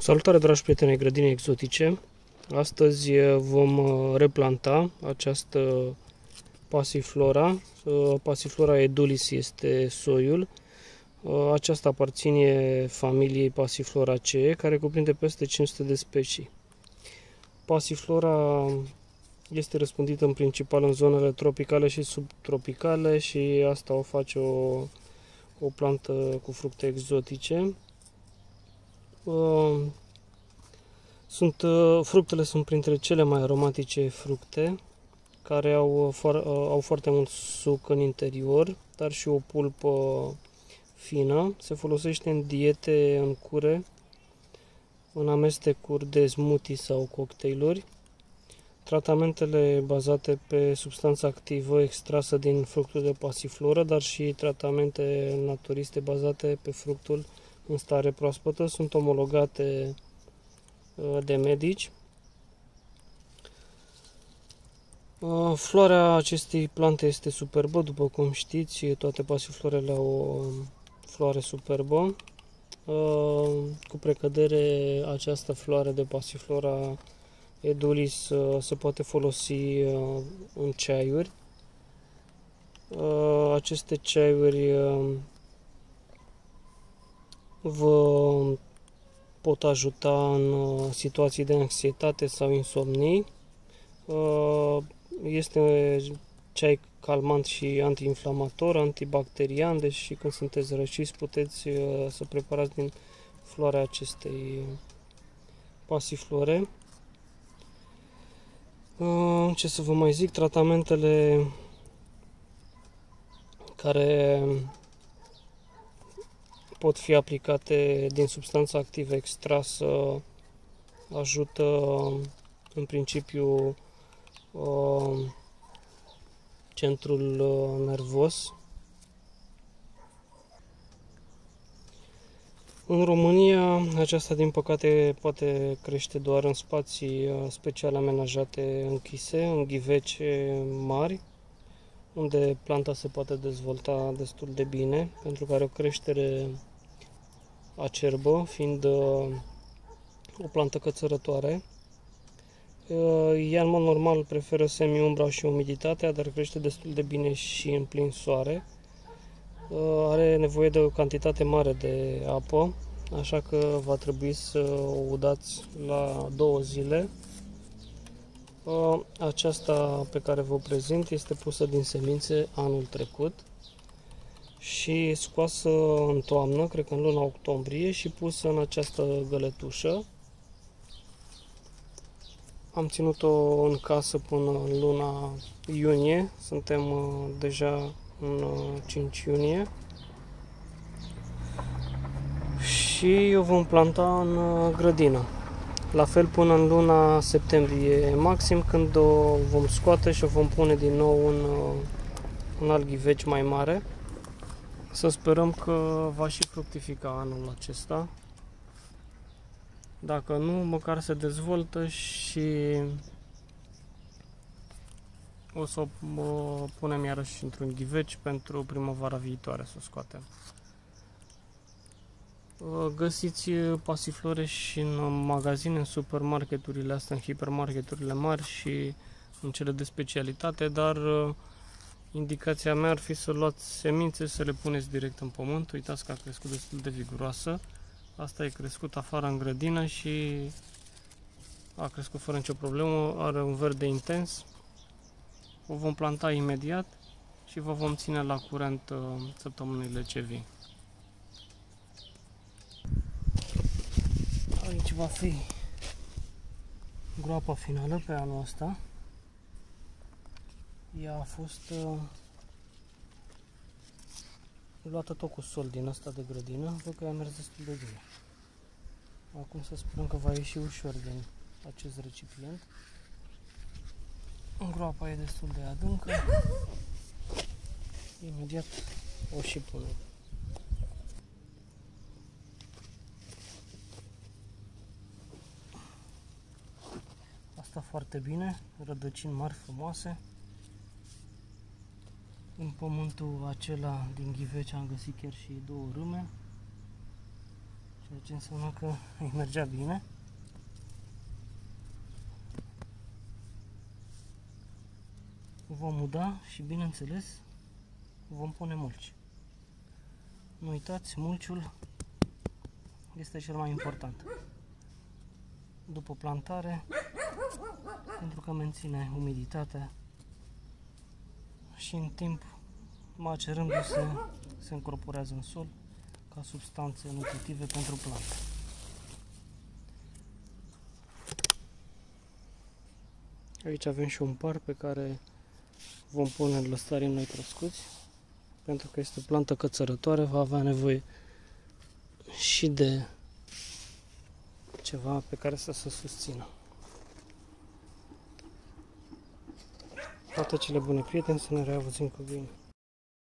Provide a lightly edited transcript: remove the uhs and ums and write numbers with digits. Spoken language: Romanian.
Salutare, dragi prieteni ai grădinii exotice! Astăzi vom replanta această Passiflora. Passiflora edulis este soiul. Aceasta aparține familiei Passifloraceae, care cuprinde peste 500 de specii. Passiflora este răspândită în principal în zonele tropicale și subtropicale și asta o face o plantă cu fructe exotice. Fructele sunt printre cele mai aromatice fructe, care au foarte mult suc în interior, dar și o pulpă fină. Se folosește în diete, în cure, în amestecuri de smoothie sau cocktailuri. Tratamentele bazate pe substanța activă extrasă din fructul de Passiflora, dar și tratamente naturiste bazate pe fructul în stare proaspătă sunt omologate de medici. Floarea acestei plante este superbă, după cum știți, toate Passiflorele au o floare superbă. Cu precădere, această floare de Passiflora edulis se poate folosi în ceaiuri. Aceste ceaiuri vă pot ajuta în situații de anxietate sau insomnii. Este ceai calmant și antiinflamator, antibacterian, deci și când sunteți răciți puteți să preparați din floarea acestei Passiflore. Ce să vă mai zic, tratamentele care pot fi aplicate din substanța activă extrasă ajută în principiu centrul nervos. În România, aceasta din păcate poate crește doar în spații special amenajate, închise, în ghivece mari, unde planta se poate dezvolta destul de bine, pentru că are o creștere acerbă, fiind o plantă cățărătoare. Ea în mod normal preferă semi-umbra și umiditatea, dar crește destul de bine și în plin soare. Are nevoie de o cantitate mare de apă, așa că va trebui să o udați la 2 zile. Aceasta pe care vă prezint este pusă din semințe anul trecut și scoasă în toamnă, cred că în luna octombrie, și pusă în această găletușă. Am ținut-o în casă până în luna iunie, suntem deja în 5 iunie și o vom planta în grădină. La fel până în luna septembrie maxim, când o vom scoate și o vom pune din nou în un alt ghiveci mai mare. Să sperăm că va și fructifica anul acesta. Dacă nu, măcar se dezvoltă și o să o punem iarăși într-un ghiveci pentru primăvara viitoare să o scoatem. Găsiți Passiflore și în magazine, în supermarketurile astea, în hipermarketurile mari și în cele de specialitate, dar indicația mea ar fi să luați semințe, să le puneți direct în pământ. Uitați că a crescut destul de viguroasă. Asta e crescut afară în grădină și a crescut fără nicio problemă, are un verde intens. O vom planta imediat și vă vom ține la curent săptămânile ce vin. Aici va fi groapa finală pe anul ăsta. Ea a fost luată tot cu sol din asta de grădină, văd că a mers destul de bine. Acum să sperăm că va ieși ușor din acest recipient. Groapa e destul de adâncă. Imediat o și punem. Asta foarte bine, rădăcini mari frumoase. În pământul acela din ghiveci am găsit chiar și 2 râme. ceea ce înseamnă că îi mergea bine. Vom uda și, bineînțeles, vom pune mulci. Nu uitați, mulciul este cel mai important după plantare, pentru că menține umiditatea și în timp, macerându-se, se încorporează în sol ca substanțe nutritive pentru plantă. Aici avem și un par pe care vom pune lăstarii noi crescuți, pentru că este o plantă cățărătoare, va avea nevoie și de ceva pe care să se susțină. Toate cele bune, prieteni, să ne reauzim cu bine!